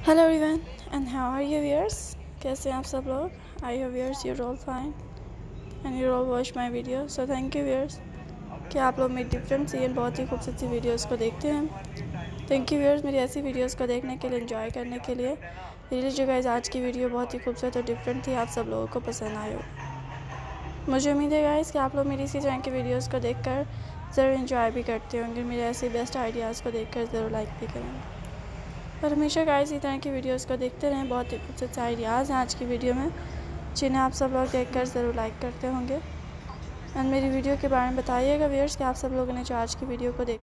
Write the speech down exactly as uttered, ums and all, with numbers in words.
Hello everyone and how are you viewers. कैसे हैं आप सब लोग। I hope viewers you all fine and you all watch my video. So thank you viewers कि आप लोग मेरी डिफरेंट सी एंड बहुत ही खूबसूरत सी वीडियोस को देखते हैं। थैंक यू व्यूअर्स मेरी ऐसी वीडियोस को देखने के लिए, एंजॉय करने के लिए। रियली जो गाइस आज की वीडियो बहुत ही खूबसूरत और डिफरेंट थी, आप सब लोगों को पसंद आई हो। मुझे उम्मीद है गाइस कि आप लोग मेरी इसी तरह की वीडियोज़ को देख कर ज़रूर इन्जॉय भी करते होंगे, मेरे ऐसे बेस्ट आइडियाज़ को देख कर ज़रूर लाइक भी करेंगे और हमेशा गाइस इस तरह की वीडियोस को देखते रहें। बहुत ही कुछ अच्छे आइडियाज़ हैं आज की वीडियो में, जिन्हें आप सब लोग देखकर ज़रूर लाइक करते होंगे एंड मेरी वीडियो के बारे में बताइएगा व्यूअर्स कि आप सब लोगों ने जो आज की वीडियो को देख